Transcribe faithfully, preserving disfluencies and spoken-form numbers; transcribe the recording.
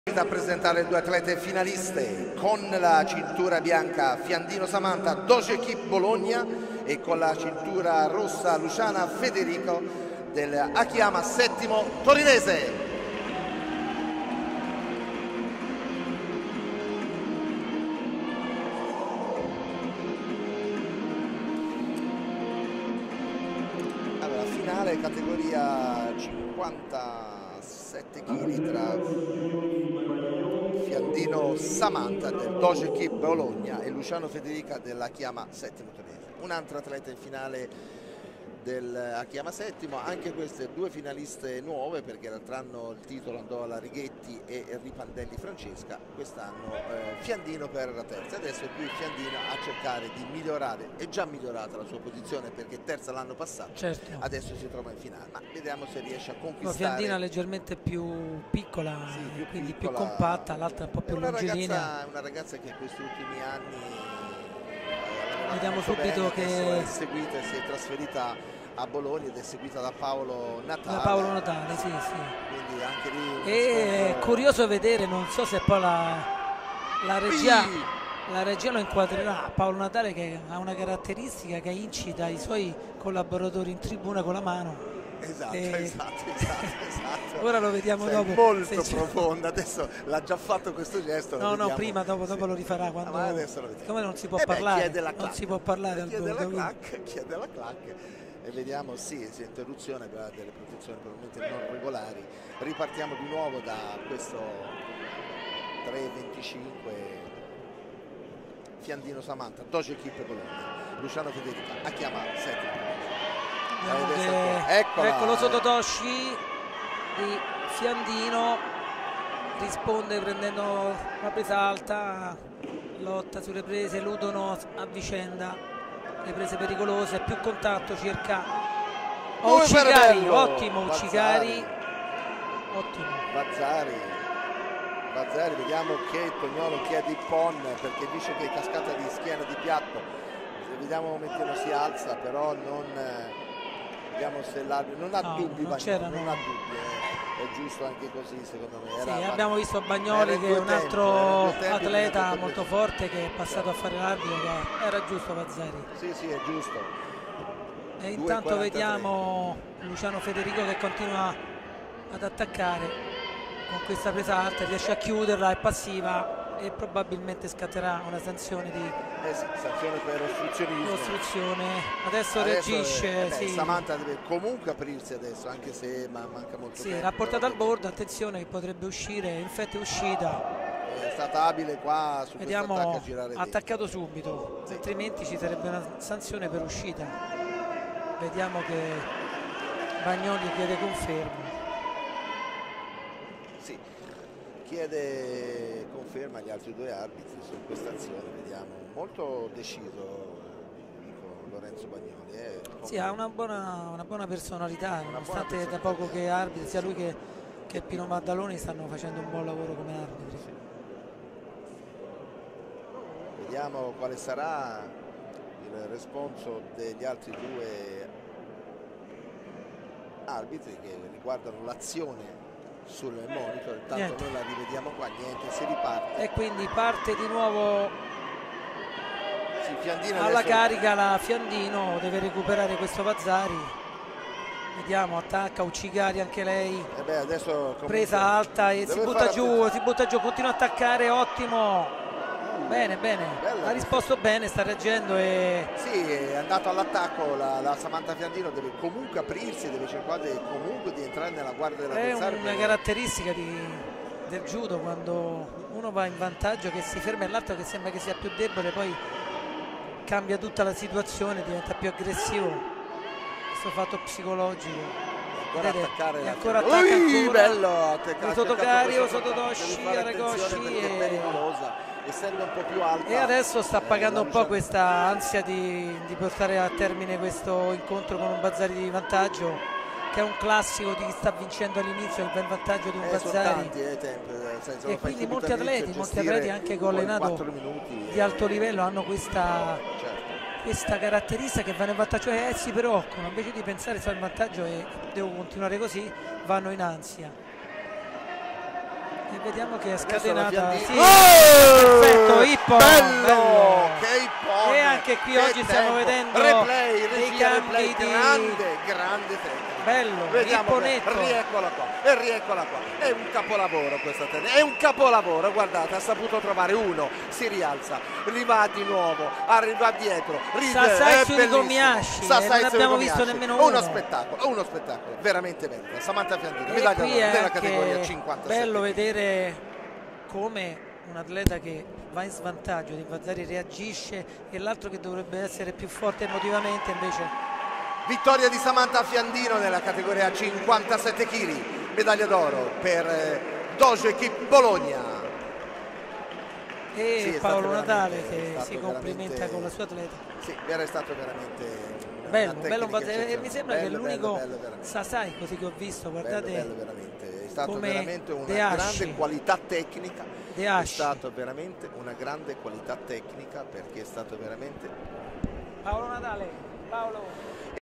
A presentare due atlete finaliste. Con la cintura bianca Fiandino Samantha, Doge Equipe Bologna, e con la cintura rossa Luciana Federico del Akiyama Settimo Torinese. Allora, finale categoria cinquantasette chili tra Fiandino Samantha del Doge Equipe Bologna e Luciano Federica dell'Akiyama Settimo Torinese. Un altro atleta in finale dell'Akiyama Settimo, anche queste due finaliste nuove, perché l'altro anno il titolo andò alla Righetti e Ripandelli Francesca, quest'anno eh, Fiandino per la terza. Adesso è qui Fiandino a cercare di migliorare, è già migliorata la sua posizione perché terza l'anno passato, certo. Adesso si trova in finale, ma vediamo se riesce a conquistare. La Fiandina è leggermente più piccola, sì, più quindi piccola, più compatta, l'altra un po' più longilinea. È una ragazza che in questi ultimi anni vediamo subito bene, che è seguita e si è trasferita a Bologna ed è seguita da Paolo Natale. Da Paolo Natale, sì, sì. Quindi anche lì e è curioso vedere, non so se poi la, la regia sì. la regia lo inquadrerà, Paolo Natale, che ha una caratteristica che incita i suoi collaboratori in tribuna con la mano. Esatto, e... esatto, esatto, esatto. Ora lo vediamo Sei dopo. Molto profonda, adesso l'ha già fatto questo gesto. No, no, vediamo. prima, dopo, dopo sì. lo rifarà quando. Ah, adesso lo Siccome non si può eh parlare, beh, non clac. si può parlare al chiede bordo. La clac, chiede la clac e vediamo, sì, sì, interruzione per delle protezioni probabilmente non regolari. Ripartiamo di nuovo da questo tre venticinque. Fiandino Samantha, Doge Equipe Bologna, Luciano Federica, Akiyama Settimo. Eccolo Sototoshi di Fiandino, risponde prendendo la presa alta, lotta sulle prese, eludono a vicenda le prese pericolose, più contatto circa Ucigari, ottimo Ucigari, ottimo Bazzari. Bazzari, vediamo che Tognolo chiede il pon perché dice che è cascata di schiena di piatto. Vediamo un momentino si alza, però non vediamo se l'arbitro non ha no, dubbi, non, Bagnoli, non ha dubbi, è, è giusto anche così secondo me. Era sì, abbiamo visto Bagnoli che è un tempi, altro tempi, atleta molto forte che è passato a fare l'arbitro, che era giusto Bazzari. Sì, sì, è giusto. E intanto vediamo Luciano Federico che continua ad attaccare con questa presa alta, riesce a chiuderla, è passiva e probabilmente scatterà una sanzione di eh sì, sanzione per ostruzionismo. Ostruzione. Adesso, adesso reagisce. Eh, beh, sì. Samantha deve comunque aprirsi adesso, anche se manca molto sì, tempo. L'ha portata al bordo, attenzione che potrebbe uscire, infatti è uscita. È stata abile qua su Vediamo, questo attacco a girare ha attaccato subito, sì. Altrimenti ci sarebbe una sanzione per uscita. Vediamo che Bagnoli chiede conferma. Sì, chiede conferma agli altri due arbitri su questa azione, vediamo, molto deciso Lorenzo Bagnoli. Eh, sì, ha una buona, una buona personalità, una nonostante buona da poco che arbitri, sia lui che, che Pino Maddaloni stanno facendo un buon lavoro come arbitri. Sì. Vediamo quale sarà il responso degli altri due arbitri che riguardano l'azione sul monitor. Intanto niente. Noi la rivediamo qua, niente, si riparte e quindi parte di nuovo sì, Fiandino alla adesso... carica la Fiandino, deve recuperare questo Bazzari, vediamo, attacca Ucigari anche lei, eh beh, adesso presa alta e si butta giù, si butta giù, continua a attaccare, ottimo. Bene, bene, Bella ha risposto questa. Bene, sta reggendo e... Sì, è andato all'attacco, la, la Samantha Fiandino deve comunque aprirsi, deve cercare comunque di entrare nella guardia dell'avversario. È una caratteristica di, del judo, quando uno va in vantaggio che si ferma e l'altro che sembra che sia più debole, poi cambia tutta la situazione, diventa più aggressivo. Questo fatto psicologico. Ancora Vedete, attaccare la ancora attacca ancora. Bello, Sotocario, Sototoshi, Aragoshi e... essendo un po' più alta, e adesso sta pagando eh, un po' questa ansia di, di portare a termine questo incontro con un Bazzari di vantaggio, che è un classico di chi sta vincendo all'inizio, che va in vantaggio di un eh, Bazzari tanti, eh, tempo, senso, e quindi molti atleti, molti atleti anche che ho allenato minuti, di alto livello hanno questa, certo. questa caratteristica che vanno in vantaggio e eh, si preoccupano, invece di pensare sono in vantaggio e devo continuare così, vanno in ansia. E vediamo che è Adesso scatenata. Sì, oh! perfetto, Ippon, bello, bello. che Ippon, E anche qui che oggi stiamo tempo. vedendo replay, dei regia, cambi replay, di grande, grande tecnica. bello, Vediamo, Ipponetto. rieccola qua, e rieccola qua. È un capolavoro questa tecnica, è un capolavoro, guardate, ha saputo trovare uno, si rialza, rivà di nuovo, arriva dietro, ride, Sasai è su bellissimo. Miyashi, Sasai non su abbiamo Miyashi. visto nemmeno uno. uno. spettacolo, uno spettacolo, veramente bello. Samantha Fiandini, E medaglia qui d'oro è nella anche categoria cinquantasette. bello vedere come un atleta che va in svantaggio di Vazzari reagisce e l'altro che dovrebbe essere più forte emotivamente invece. Vittoria di Samantha Fiandino nella categoria cinquantasette chili, medaglia d'oro per eh, Dojo Equipe Bologna. E Sì, è Paolo stato Natale veramente- è che stato si complimenta veramente- con la sua atleta. Sì, era stato veramente una- Bello, una bello un tecnica Vazzari, e mi eccezionale. sembra che è Bello, l'unico bello, bello, veramente. Sasai così che ho visto, guardate, Bello, bello, veramente. È stato come veramente una De Asci. grande qualità tecnica. De È Asci. stato veramente una grande qualità tecnica perché è stato veramente Paolo Natale, Paolo.